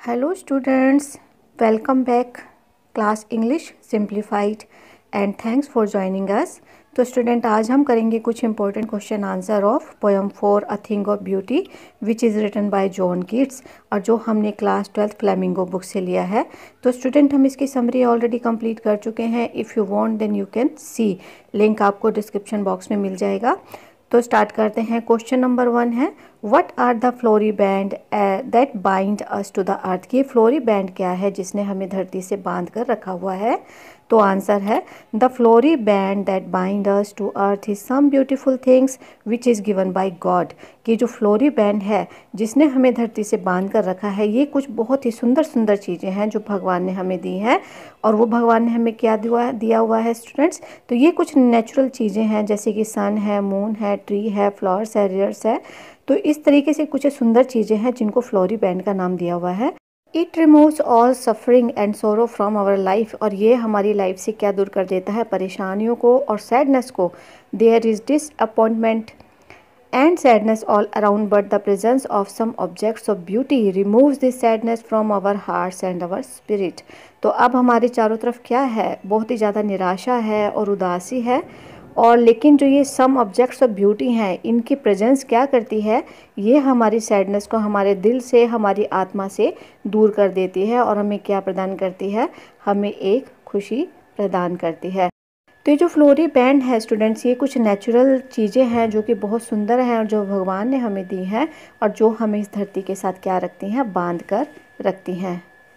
Hello students, welcome back class English Simplified and thanks for joining us। तो student आज हम करेंगे कुछ important question answer of poem for a thing of beauty which is written by John Keats और जो हमने class 12th flamingo book से लिया है। तो स्टूडेंट हम इसकी समरी ऑलरेडी कंप्लीट कर चुके हैं। If you want then you can see, link आपको डिस्क्रिप्शन बॉक्स में मिल जाएगा। तो स्टार्ट करते हैं। क्वेश्चन नंबर 1 है what are the flowery band that bind us to the earth. कि फ्लोरी बैंड क्या है जिसने हमें धरती से बांध कर रखा हुआ है। तो आंसर है the flowery band that bind us to earth is some beautiful things which is given by God. कि जो फ्लोरी बैंड है जिसने हमें धरती से बांध कर रखा है, ये कुछ बहुत ही सुंदर सुंदर चीज़ें हैं जो भगवान ने हमें दी हैं। और वो भगवान ने हमें क्या दिया हुआ है स्टूडेंट्स? तो ये कुछ नेचुरल चीज़ें हैं जैसे कि सन है, मून है, ट्री है, फ्लावर्स है, रिवर्स है। तो इस तरीके से कुछ सुंदर चीज़ें हैं जिनको फ्लोरी बैंड का नाम दिया हुआ है। It removes all suffering and sorrow from our life. और ये हमारी लाइफ से क्या दूर कर देता है? परेशानियों को और सैडनेस को। There is disappointment and sadness all around, but the presence of some objects of beauty removes this sadness from our hearts and our spirit। तो अब हमारे चारों तरफ क्या है? बहुत ही ज़्यादा निराशा है और उदासी है। और लेकिन जो ये सम ऑब्जेक्ट्स ऑफ ब्यूटी हैं, इनकी प्रेजेंस क्या करती है? ये हमारी सैडनेस को हमारे दिल से, हमारी आत्मा से दूर कर देती है और हमें क्या प्रदान करती है? हमें एक खुशी प्रदान करती है। तो ये जो फ्लोरी बैंड है स्टूडेंट्स, ये कुछ नेचुरल चीज़ें हैं जो कि बहुत सुंदर हैं और जो भगवान ने हमें दी हैं और जो हमें इस धरती के साथ क्या रखती हैं? बांध कर रखती हैं।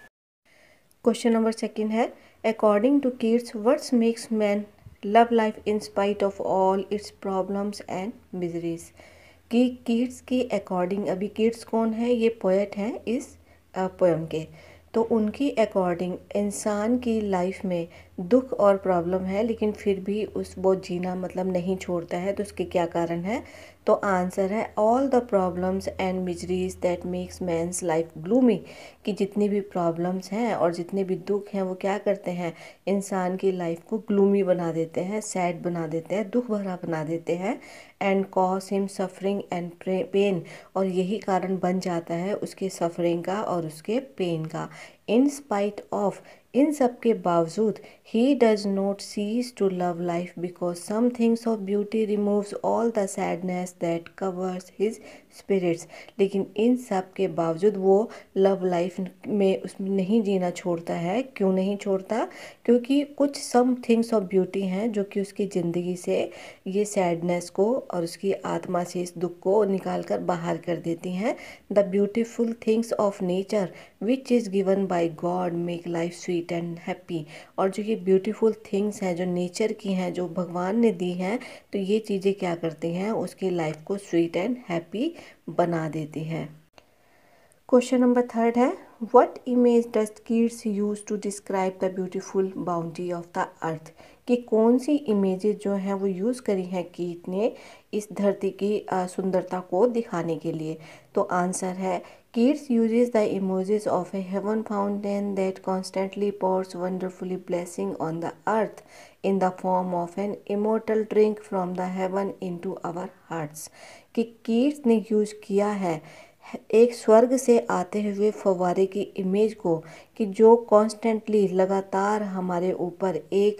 क्वेश्चन नंबर 2 है according to Keats what's makes man love life in spite of all its problems and miseries. कि कीट्स के अकॉर्डिंग, अभी कीट्स कौन है? ये पोएट हैं इस पोएम के। तो उनकी अकॉर्डिंग इंसान की लाइफ में दुख और प्रॉब्लम है लेकिन फिर भी वो जीना मतलब नहीं छोड़ता है। तो उसके क्या कारण है? तो आंसर है all the problems and miseries that makes man's life gloomy. कि जितनी भी प्रॉब्लम्स हैं और जितने भी दुख हैं वो क्या करते हैं? इंसान की लाइफ को ग्लूमी बना देते हैं, सैड बना देते हैं, दुख भरा बना देते हैं। And cause him suffering and pain. और यही कारण बन जाता है उसके सफरिंग का और उसके पेन का। इन स्पाइट ऑफ, इन सब के बावजूद, he does not cease to love life because some things of beauty removes all the sadness that covers his spirits. लेकिन इन सब के बावजूद वो लव लाइफ में उसमें नहीं जीना छोड़ता है। क्यों नहीं छोड़ता? क्योंकि कुछ सम थिंग्स ऑफ ब्यूटी हैं जो कि उसकी ज़िंदगी से ये सैडनेस को और उसकी आत्मा से इस दुख को निकाल कर बाहर कर देती हैं। The beautiful things of nature which is given by God make life sweet and happy. और जो ये ब्यूटीफुल थिंग्स हैं जो नेचर की हैं, जो भगवान ने दी हैं, तो ये चीज़ें क्या करती हैं? उसकी लाइफ को स्वीट एंड हैप्पी बना देती हैं। क्वेश्चन नंबर 3 है what image does Keats use to describe the beautiful boundary of the earth. कि कौन सी इमेजेस जो हैं वो यूज़ करी हैं कीट ने इस धरती की सुंदरता को दिखाने के लिए। तो आंसर है Keats uses the images of a heaven fountain that constantly pours wonderfully blessing on the earth in the form of an immortal drink from the heaven into our hearts. कि कीट्स ने use किया है एक स्वर्ग से आते हुए फव्वारे की इमेज को, कि जो कॉन्स्टेंटली लगातार हमारे ऊपर एक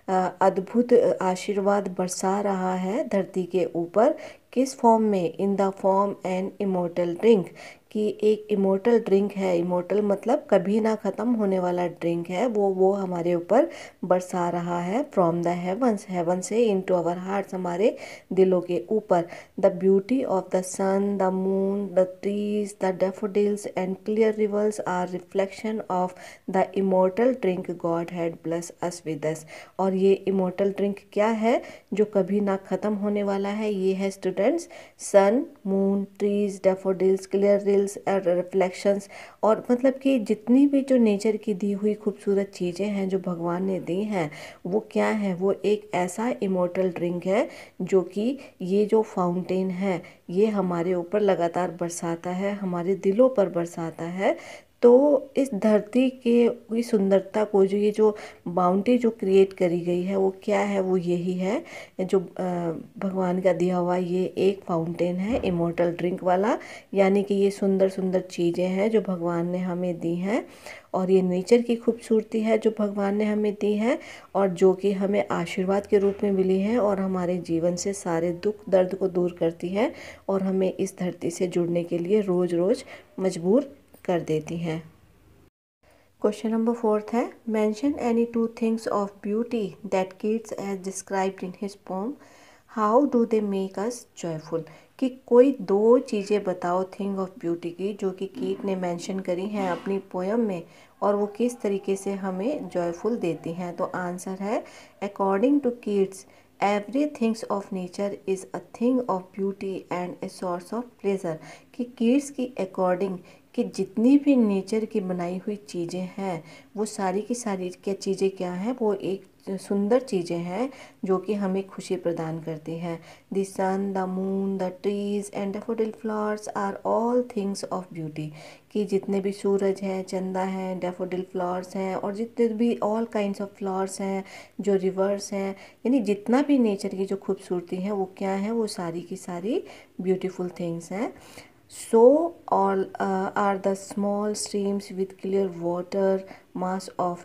अद्भुत आशीर्वाद बरसा रहा है धरती के ऊपर। किस फॉर्म में? In the form an immortal drink. कि एक इमोर्टल ड्रिंक है, इमोर्टल मतलब कभी ना ख़त्म होने वाला ड्रिंक है, वो हमारे ऊपर बरसा रहा है फ्रॉम द हेवंस, हेवन से इनटू आवर हार्ट्स, हमारे दिलों के ऊपर। The beauty of the sun, the moon, the trees, the daffodils and clear rivers are reflection of the immortal drink God had bless us with us. और ये immortal drink क्या है जो कभी ना ख़त्म होने वाला है? ये है students sun, moon, trees, daffodils, clear rills और रिफ्लेक्शंस। और मतलब कि जितनी भी जो नेचर की दी हुई खूबसूरत चीज़ें हैं जो भगवान ने दी हैं, वो क्या है? वो एक ऐसा इमोर्टल ड्रिंक है जो कि ये जो फाउंटेन है ये हमारे ऊपर लगातार बरसाता है, हमारे दिलों पर बरसाता है। तो इस धरती के की सुंदरता को, जो ये जो बाउंड्री जो क्रिएट करी गई है वो क्या है, वो यही है जो भगवान का दिया हुआ ये एक फाउंटेन है इमोर्टल ड्रिंक वाला। यानी कि ये सुंदर सुंदर चीज़ें हैं जो भगवान ने हमें दी हैं, और ये नेचर की खूबसूरती है जो भगवान ने हमें दी है, और जो कि हमें आशीर्वाद के रूप में मिली है, और हमारे जीवन से सारे दुख दर्द को दूर करती है, और हमें इस धरती से जुड़ने के लिए रोज़ रोज़ मजबूर कर देती हैं। क्वेश्चन नंबर 4 है, mention any two things of beauty that Keats has described in his poem, how do they make us joyful. कि कोई दो चीज़ें बताओ थिंग ऑफ ब्यूटी की जो कि कीट ने मेंशन करी हैं अपनी पोयम में, और वो किस तरीके से हमें जॉयफुल देती हैं। तो आंसर है, according to Keats every things of nature is a thing of beauty and a source of pleasure. कि कीट्स की अकॉर्डिंग कि जितनी भी नेचर की बनाई हुई चीज़ें हैं वो सारी की सारी क्या चीज़ें क्या हैं, वो एक सुंदर चीज़ें हैं जो कि हमें खुशी प्रदान करती हैं। The sun, the moon, the trees and daffodil flowers are all things of beauty. कि जितने भी सूरज हैं, चंदा हैं, डैफोडिल फ्लावर्स हैं, और जितने भी ऑल काइंड्स ऑफ फ्लावर्स हैं, जो रिवर्स हैं, यानी जितना भी नेचर की जो खूबसूरती है वो क्या है, वो सारी की सारी ब्यूटीफुल थिंग्स हैं। So all are the small streams with clear water, mass of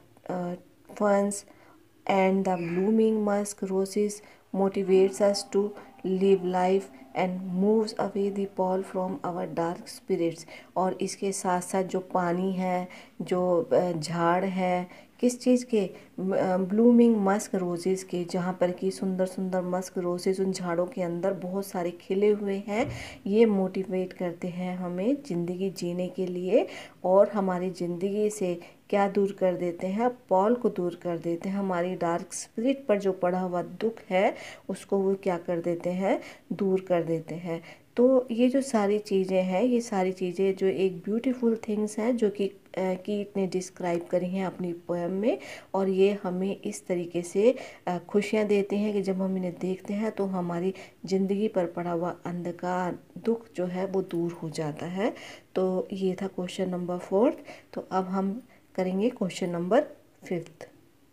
ferns, and the blooming musk roses motivates us to live life and moves away the pall from our dark spirits। और इसके साथ साथ जो पानी है, जो झाड़ है, किस चीज़ के, ब्लूमिंग मस्क रोजेज़ के, जहाँ पर कि सुंदर सुंदर मस्क रोजेज़ उन झाड़ों के अंदर बहुत सारे खिले हुए हैं। ये मोटिवेट करते हैं हमें ज़िंदगी जीने के लिए, और हमारी ज़िंदगी से क्या दूर कर देते हैं, पॉल को दूर कर देते हैं, हमारी डार्क स्पिरिट पर जो पड़ा हुआ दुख है उसको वो क्या कर देते हैं, दूर कर देते हैं। तो ये जो सारी चीज़ें हैं, ये सारी चीज़ें जो एक ब्यूटीफुल थिंग्स हैं जो कि कीट ने डिस्क्राइब करी हैं अपनी पोएम में, और ये हमें इस तरीके से खुशियाँ देती हैं कि जब हम इन्हें देखते हैं तो हमारी ज़िंदगी पर पड़ा हुआ अंधकार, दुख जो है वो दूर हो जाता है। तो ये था क्वेश्चन नंबर 4। तो अब हम करेंगे क्वेश्चन नंबर 5।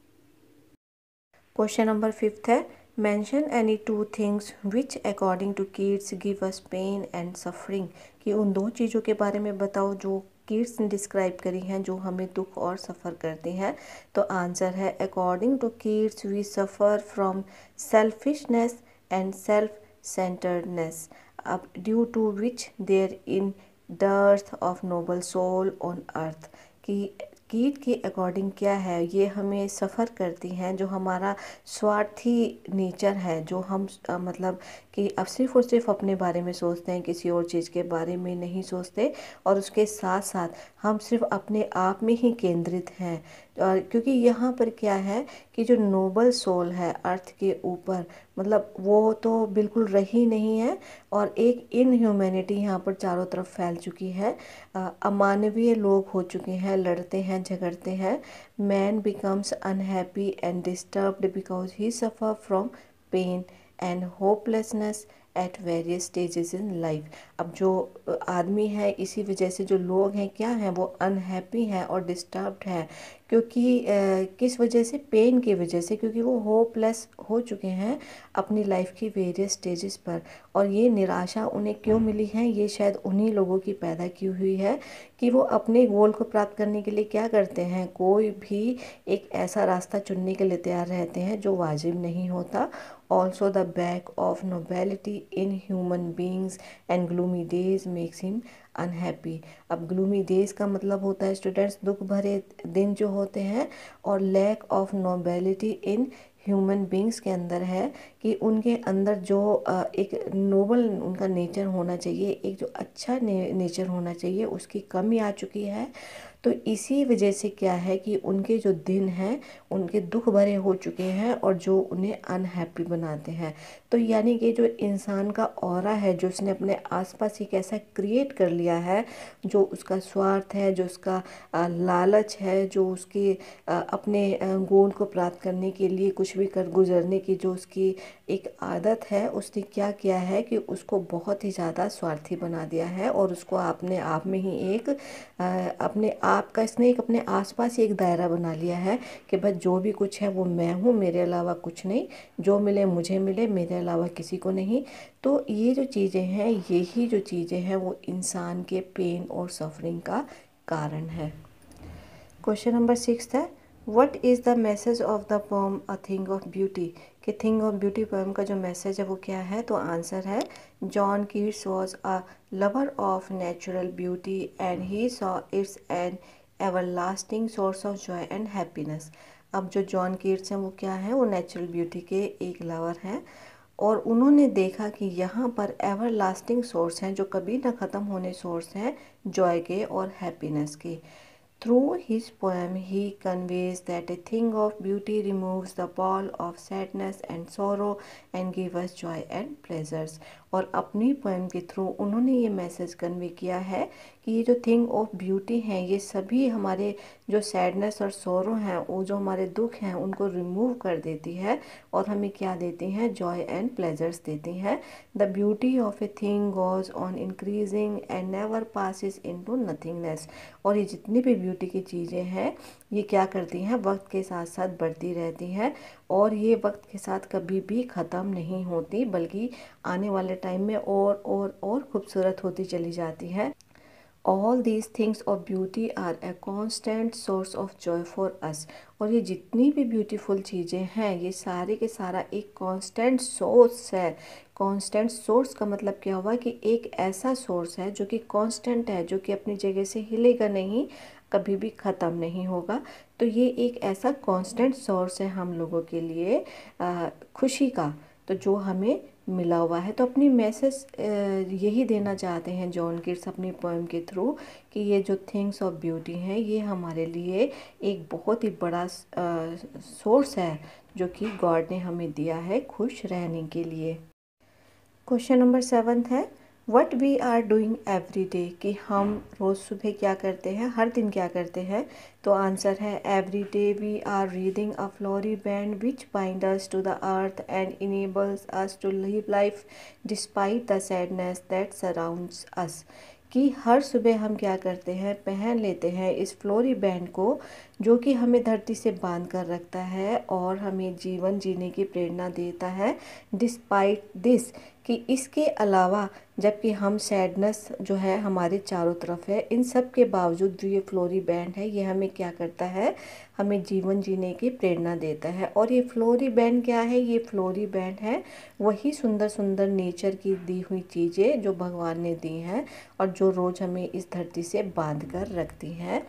क्वेश्चन नंबर 5 है, mention any two things which according to Keats give us pain and suffering. कि उन दो चीज़ों के बारे में बताओ जो किड्स ने डिस्क्राइब करी हैं जो हमें दुख और सफ़र करती हैं। तो आंसर है, according to Keats we suffer from selfishness and self centredness, अब due to which there in dearth of noble soul on earth. कि कीट के अकॉर्डिंग क्या है, ये हमें सफ़र करती हैं, जो हमारा स्वार्थी नेचर है, जो हम मतलब कि अब सिर्फ़ और सिर्फ अपने बारे में सोचते हैं, किसी और चीज़ के बारे में नहीं सोचते, और उसके साथ साथ हम सिर्फ अपने आप में ही केंद्रित हैं। और क्योंकि यहाँ पर क्या है कि जो नोबल सोल है अर्थ के ऊपर, मतलब वो तो बिल्कुल रही नहीं है, और एक इनह्यूमैनिटी यहाँ पर चारों तरफ फैल चुकी है। अमानवीय लोग हो चुके हैं, लड़ते हैं, झगड़ते हैं। Man becomes unhappy and disturbed because he suffer from pain and hopelessness at various stages in life. अब जो आदमी है, इसी वजह से जो लोग हैं क्या हैं, वो अनहैप्पी हैं और डिस्टर्ब्ड हैं। क्योंकि किस वजह से, पेन की वजह से, क्योंकि वो होपलेस हो चुके हैं अपनी लाइफ की वेरियस स्टेजेस पर। और ये निराशा उन्हें क्यों मिली है, ये शायद उन्हीं लोगों की पैदा की हुई है कि वो अपने गोल को प्राप्त करने के लिए क्या करते हैं, कोई भी एक ऐसा रास्ता चुनने के लिए तैयार रहते हैं जो वाजिब नहीं होता। Also the back of nobility in human beings and gloomy days makes him unhappy. अब ग्लूमी डेज का मतलब होता है स्टूडेंट्स दुख भरे दिन जो होते हैं, और lack of nobility in human beings के अंदर है कि उनके अंदर जो एक नोबल उनका नेचर होना चाहिए, एक जो अच्छा नेचर होना चाहिए, उसकी कमी आ चुकी है। तो इसी वजह से क्या है कि उनके जो दिन हैं उनके दुख भरे हो चुके हैं, और जो उन्हें अनहैप्पी बनाते हैं। तो यानी कि जो इंसान का ऑरा है, जो उसने अपने आसपास एक ऐसा क्रिएट कर लिया है, जो उसका स्वार्थ है, जो उसका लालच है, जो उसके अपने गोल को प्राप्त करने के लिए कुछ भी कर गुजरने की जो उसकी एक आदत है, उसने क्या किया है कि उसको बहुत ही ज़्यादा स्वार्थी बना दिया है, और उसको अपने आप में ही एक अपने आपका इसने एक अपने आसपास ही एक दायरा बना लिया है कि बस जो भी कुछ है वो मैं हूँ, मेरे अलावा कुछ नहीं, जो मिले मुझे मिले, मेरे अलावा किसी को नहीं। तो ये जो चीज़ें हैं, यही जो चीज़ें हैं वो इंसान के पेन और सफरिंग का कारण है। क्वेश्चन नंबर 6 है, what is the message of the poem a thing of beauty. कि थिंग ऑफ ब्यूटी पोम का जो मैसेज है वो क्या है? तो आंसर है, John Keats was a lover of natural beauty and he saw its an everlasting source of joy and happiness. अब जो जॉन कीट्स हैं वो क्या है? वो नेचुरल ब्यूटी के एक लवर हैं और उन्होंने देखा कि यहाँ पर एवरलास्टिंग सोर्स हैं, जो कभी ना ख़त्म होने सोर्स हैं जॉय के और हैप्पीनेस के। Through his poem, he conveys that a thing of beauty removes the pall of sadness and sorrow and gives us joy and pleasures। और अपनी पोएम के थ्रू उन्होंने ये मैसेज कन्वे किया है कि ये जो थिंग ऑफ ब्यूटी हैं ये सभी हमारे जो सैडनेस और सोरो हैं, वो जो हमारे दुख हैं उनको रिमूव कर देती है और हमें क्या देती हैं? जॉय एंड प्लेजर्स देती हैं। The beauty of a thing goes on increasing and never passes into nothingness. और ये जितनी भी ब्यूटी की चीज़ें हैं ये क्या करती हैं? वक्त के साथ साथ बढ़ती रहती हैं और ये वक्त के साथ कभी भी ख़त्म नहीं होती, बल्कि आने वाले टाइम में और खूबसूरत होती चली जाती है। All these things of beauty are a constant source of joy for us। और ये जितनी भी ब्यूटीफुल चीज़ें हैं ये सारे के सारा एक कांस्टेंट सोर्स है। कांस्टेंट सोर्स का मतलब क्या हुआ कि एक ऐसा सोर्स है जो कि कांस्टेंट है, जो कि अपनी जगह से हिलेगा नहीं, कभी भी ख़त्म नहीं होगा। तो ये एक ऐसा कांस्टेंट सोर्स है हम लोगों के लिए खुशी का, तो जो हमें मिला हुआ है। तो अपनी मैसेज यही देना चाहते हैं जॉन कीट्स अपनी पोएम के थ्रू कि ये जो थिंग्स ऑफ ब्यूटी हैं ये हमारे लिए एक बहुत ही बड़ा सोर्स है जो कि गॉड ने हमें दिया है खुश रहने के लिए। क्वेश्चन नंबर 7 है, what we are doing every day. कि हम रोज़ सुबह क्या करते हैं, हर दिन क्या करते हैं? तो आंसर है, every day we are reading a flowery band which bind us to the earth and enables us to live life despite the sadness that surrounds us. कि हर सुबह हम क्या करते हैं? पहन लेते हैं इस फ्लोरी बैंड को जो कि हमें धरती से बांध कर रखता है और हमें जीवन जीने की प्रेरणा देता है। डिस्पाइट दिस, कि इसके अलावा जबकि हम सैडनेस जो है हमारे चारों तरफ है, इन सब के बावजूद जो ये फ्लोरी बैंड है ये हमें क्या करता है? हमें जीवन जीने की प्रेरणा देता है। और ये फ्लोरी बैंड क्या है? ये फ्लोरी बैंड है वही सुंदर सुंदर नेचर की दी हुई चीज़ें जो भगवान ने दी हैं और जो रोज़ हमें इस धरती से बांध कर रखती हैं।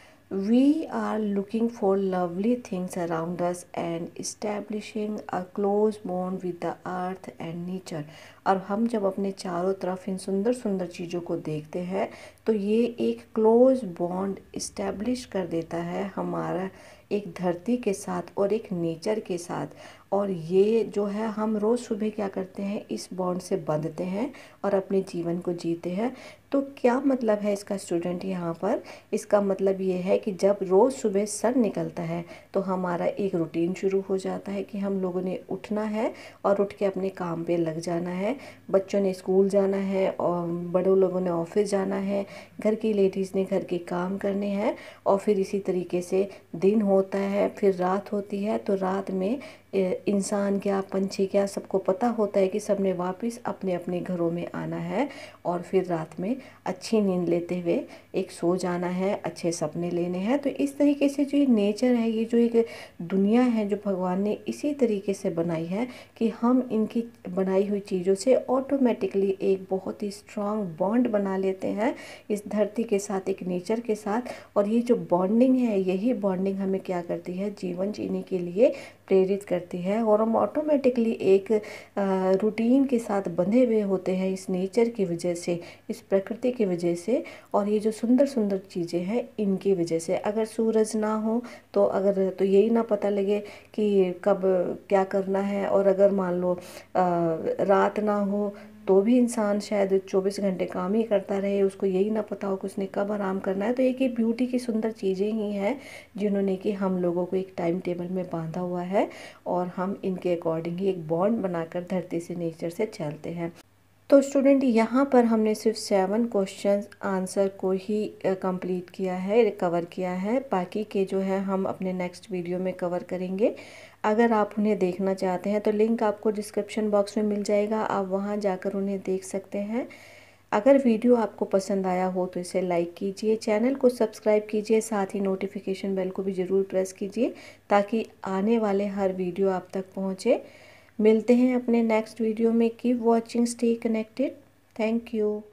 We are looking for lovely things around us and establishing a close bond with the earth and nature। और हम जब अपने चारों तरफ इन सुंदर सुंदर चीज़ों को देखते हैं तो ये एक क्लोज बॉन्ड इस्टेब्लिश कर देता है हमारा एक धरती के साथ और एक नेचर के साथ। और ये जो है हम रोज़ सुबह क्या करते हैं? इस बॉन्ड से बंधते हैं और अपने जीवन को जीते हैं। तो क्या मतलब है इसका स्टूडेंट यहाँ पर? इसका मतलब ये है कि जब रोज़ सुबह सन निकलता है तो हमारा एक रूटीन शुरू हो जाता है कि हम लोगों ने उठना है और उठ के अपने काम पे लग जाना है। बच्चों ने स्कूल जाना है और बड़ों लोगों ने ऑफिस जाना है, घर की लेडीज़ ने घर के काम करने हैं और फिर इसी तरीके से दिन होता है, फिर रात होती है। तो रात में इंसान क्या, पंछी क्या, सबको पता होता है कि सबने वापस अपने अपने घरों में आना है और फिर रात में अच्छी नींद लेते हुए एक सो जाना है, अच्छे सपने लेने हैं। तो इस तरीके से जो ये नेचर है, ये जो एक दुनिया है जो भगवान ने इसी तरीके से बनाई है कि हम इनकी बनाई हुई चीज़ों से ऑटोमेटिकली एक बहुत ही स्ट्रॉन्ग बॉन्ड बना लेते हैं इस धरती के साथ, एक नेचर के साथ। और ये जो बॉन्डिंग है, यही बॉन्डिंग हमें क्या करती है? जीवन जीने के लिए प्रेरित करती है और हम ऑटोमेटिकली एक रूटीन के साथ बंधे हुए होते हैं इस नेचर की वजह से, इस प्रकृति की वजह से। और ये जो सुंदर सुंदर चीज़ें हैं इनकी वजह से। अगर सूरज ना हो तो यही ना पता लगे कि कब क्या करना है। और अगर मान लो रात ना हो तो भी इंसान शायद 24 घंटे काम ही करता रहे, उसको यही ना पता हो कि उसने कब आराम करना है। तो एक ये ब्यूटी की सुंदर चीज़ें ही हैं जिन्होंने कि हम लोगों को एक टाइम टेबल में बांधा हुआ है और हम इनके अकॉर्डिंग ही एक बॉन्ड बनाकर धरती से, नेचर से चलते हैं। तो स्टूडेंट यहाँ पर हमने सिर्फ 7 क्वेश्चंस आंसर को ही कंप्लीट किया है, कवर किया है। बाकी के जो है हम अपने नेक्स्ट वीडियो में कवर करेंगे। अगर आप उन्हें देखना चाहते हैं तो लिंक आपको डिस्क्रिप्शन बॉक्स में मिल जाएगा, आप वहाँ जाकर उन्हें देख सकते हैं। अगर वीडियो आपको पसंद आया हो तो इसे लाइक कीजिए, चैनल को सब्सक्राइब कीजिए, साथ ही नोटिफिकेशन बेल को भी ज़रूर प्रेस कीजिए ताकि आने वाले हर वीडियो आप तक पहुँचे। मिलते हैं अपने नेक्स्ट वीडियो में। Keep watching, stay connected. Thank you.